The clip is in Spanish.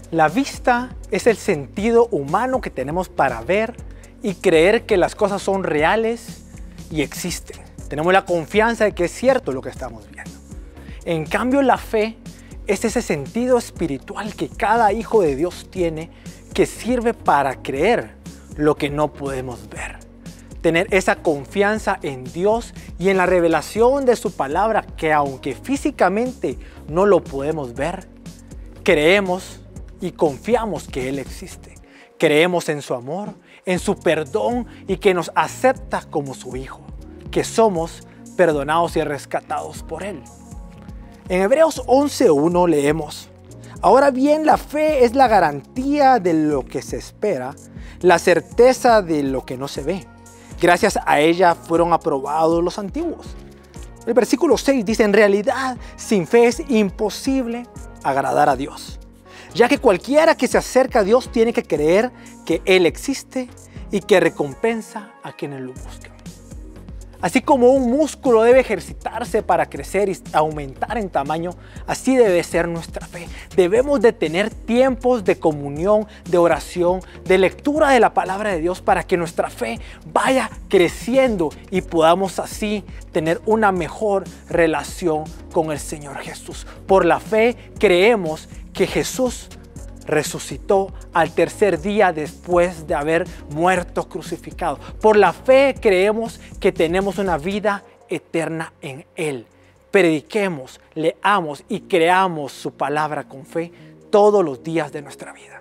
La vista es el sentido humano que tenemos para ver y creer que las cosas son reales y existen. Tenemos la confianza de que es cierto lo que estamos viendo. En cambio, la fe es ese sentido espiritual que cada hijo de Dios tiene, que sirve para creer lo que no podemos ver. Tener esa confianza en Dios y en la revelación de su palabra, que aunque físicamente no lo podemos ver, creemos y confiamos que Él existe. Creemos en su amor, en su perdón y que nos acepta como su hijo, que somos perdonados y rescatados por Él. En Hebreos 11:1 leemos: ahora bien, la fe es la garantía de lo que se espera, la certeza de lo que no se ve. Gracias a ella fueron aprobados los antiguos. El versículo 6 dice: en realidad, sin fe es imposible agradar a Dios, ya que cualquiera que se acerca a Dios tiene que creer que Él existe y que recompensa a quienes lo buscan. Así como un músculo debe ejercitarse para crecer y aumentar en tamaño, así debe ser nuestra fe. Debemos de tener tiempos de comunión, de oración, de lectura de la palabra de Dios para que nuestra fe vaya creciendo y podamos así tener una mejor relación con el Señor Jesús. Por la fe creemos que Jesús resucitó al tercer día después de haber muerto crucificado. Por la fe creemos que tenemos una vida eterna en Él. Prediquemos, leamos y creamos su palabra con fe todos los días de nuestra vida.